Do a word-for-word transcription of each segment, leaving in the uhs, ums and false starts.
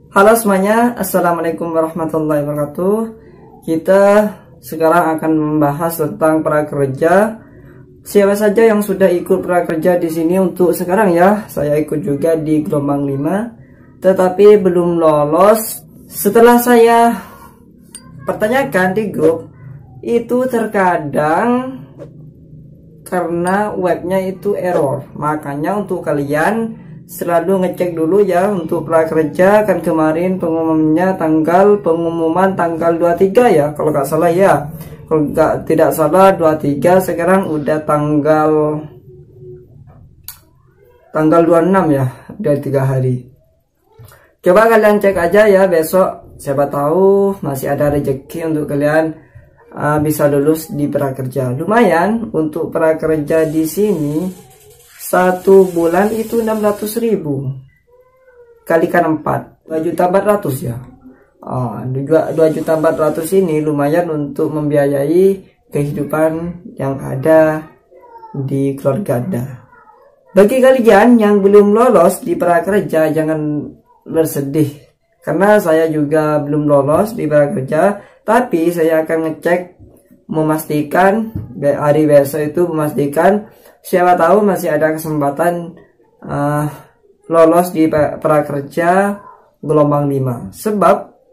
Halo semuanya, Assalamualaikum warahmatullahi wabarakatuh. Kita sekarang akan membahas tentang prakerja. Siapa saja yang sudah ikut prakerja di sini untuk sekarang ya? Saya ikut juga di gelombang lima, tetapi belum lolos. Setelah saya pertanyakan di grup, itu terkadang karena webnya itu error. Makanya untuk kalian selalu ngecek dulu ya untuk prakerja. Kan kemarin pengumumannya tanggal pengumuman tanggal dua puluh tiga ya kalau nggak salah ya. Kalau nggak tidak salah dua puluh tiga, sekarang udah tanggal tanggal dua puluh enam ya, udah tiga hari. Coba kalian cek aja ya besok, siapa tahu masih ada rezeki untuk kalian Uh, bisa lulus di prakerja. Lumayan untuk prakerja di sini, satu bulan itu enam ratus ribu kalikan empat, dua juta empat ratus ya. uh, dua juta empat ratus ini lumayan untuk membiayai kehidupan yang ada di keluarga Anda. Bagi kalian yang belum lolos di prakerja, jangan bersedih, karena saya juga belum lolos di prakerja. Tapi saya akan ngecek, memastikan hari besok itu, memastikan siapa tahu masih ada kesempatan uh, lolos di prakerja gelombang lima. Sebab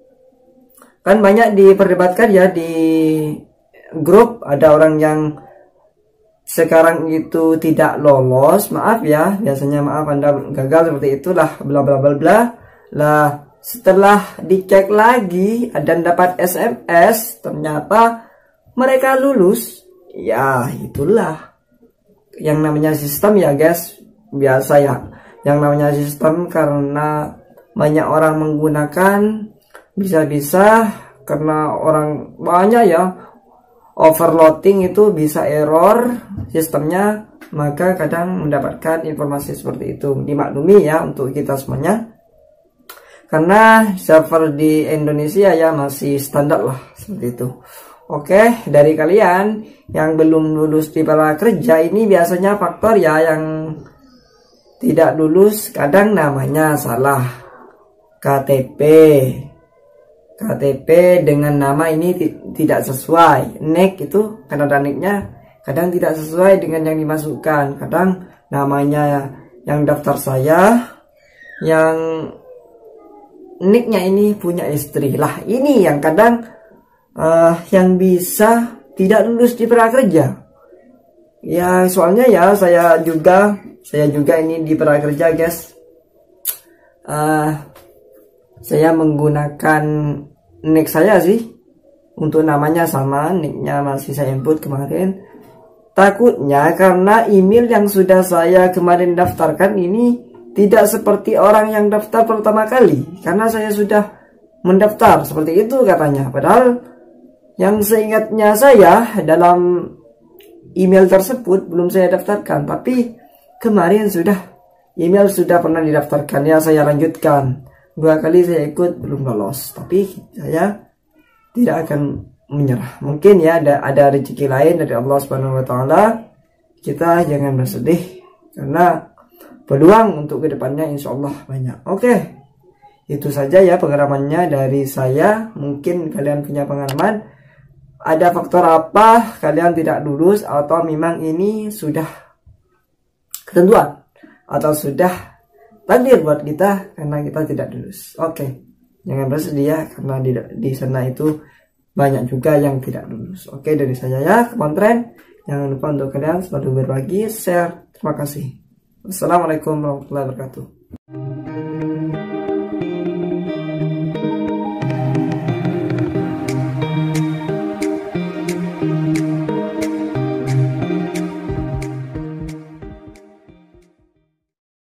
kan banyak diperdebatkan ya di grup, ada orang yang sekarang itu tidak lolos, maaf ya, biasanya maaf Anda gagal seperti itulah, bla bla bla bla lah. Setelah dicek lagi dan dapat S M S, ternyata mereka lulus. Ya itulah yang namanya sistem ya guys, biasa ya. Yang namanya sistem karena banyak orang menggunakan, bisa-bisa karena orang banyak ya, overloading itu bisa error sistemnya, maka kadang mendapatkan informasi seperti itu. Dimaklumi ya untuk kita semuanya, karena server di Indonesia ya masih standar lah seperti itu. Oke, dari kalian yang belum lulus di prakerja ini, biasanya faktor ya yang tidak lulus kadang namanya salah K T P. K T P dengan nama ini tidak sesuai. Nik itu karena ada niknya, kadang tidak sesuai dengan yang dimasukkan. Kadang namanya yang daftar saya, yang nicknya ini punya istri lah, ini yang kadang uh, yang bisa tidak lulus di prakerja ya. Soalnya ya saya juga saya juga ini di prakerja guys. uh, saya menggunakan nick saya sih, untuk namanya sama, nicknya masih saya input kemarin. Takutnya karena email yang sudah saya kemarin daftarkan ini tidak seperti orang yang daftar pertama kali, karena saya sudah mendaftar seperti itu katanya. Padahal yang seingatnya saya dalam email tersebut belum saya daftarkan, tapi kemarin sudah, email sudah pernah didaftarkan ya. Saya lanjutkan dua kali, saya ikut belum lolos, tapi saya tidak akan menyerah. Mungkin ya ada ada rezeki lain dari Allah Subhanahu Wa Taala. Kita jangan bersedih, karena peluang untuk kedepannya insya Allah banyak. Oke, itu saja ya pengalamannya dari saya. Mungkin kalian punya pengalaman, ada faktor apa kalian tidak lulus, atau memang ini sudah ketentuan, atau sudah takdir buat kita karena kita tidak lulus. Oke, jangan bersedih ya, karena di, di sana itu banyak juga yang tidak lulus. Oke, dari saya ya, Kepontren. Jangan lupa untuk kalian selalu berbagi, share. Terima kasih. Assalamualaikum warahmatullahi wabarakatuh.